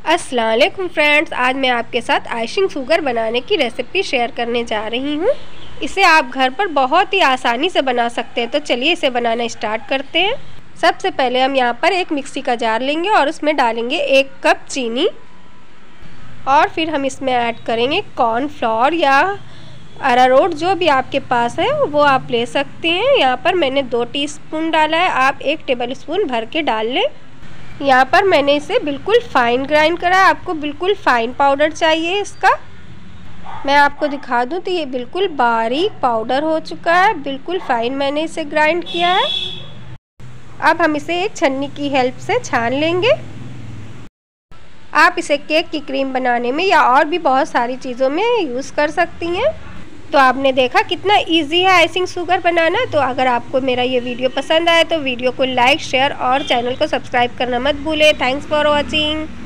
अस्सलाम वालेकुम फ्रेंड्स, आज मैं आपके साथ आइसिंग शुगर बनाने की रेसिपी शेयर करने जा रही हूँ। इसे आप घर पर बहुत ही आसानी से बना सकते हैं। तो चलिए इसे बनाना स्टार्ट करते हैं। सबसे पहले हम यहाँ पर एक मिक्सी का जार लेंगे और उसमें डालेंगे 1 कप चीनी और फिर हम इसमें ऐड करेंगे कॉर्नफ्लोर या अरारोट, जो भी आपके पास है वो आप ले सकते हैं। यहाँ पर मैंने 2 टीस्पून डाला है, आप 1 टेबल स्पून भर के डाल लें। यहाँ पर मैंने इसे बिल्कुल फाइन ग्राइंड करा है। आपको बिल्कुल फाइन पाउडर चाहिए इसका। मैं आपको दिखा दूँ तो ये बिल्कुल बारीक पाउडर हो चुका है, बिल्कुल फाइन मैंने इसे ग्राइंड किया है। अब हम इसे एक छन्नी की हेल्प से छान लेंगे। आप इसे केक की क्रीम बनाने में या और भी बहुत सारी चीज़ों में यूज़ कर सकती हैं। तो आपने देखा कितना इजी है आइसिंग शुगर बनाना। तो अगर आपको मेरा ये वीडियो पसंद आए तो वीडियो को लाइक, शेयर और चैनल को सब्सक्राइब करना मत भूलें। Thanks for watching.